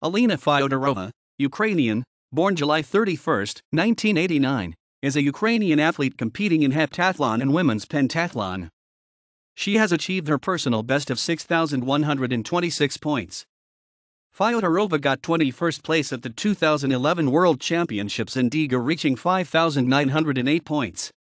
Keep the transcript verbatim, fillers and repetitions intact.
Alina Fyodorova, Ukrainian, born July thirty-first, nineteen eighty-nine, is a Ukrainian athlete competing in heptathlon and women's pentathlon. She has achieved her personal best of six thousand one hundred twenty-six points. Fyodorova got twenty-first place at the two thousand eleven World Championships in Riga, reaching five thousand nine hundred eight points.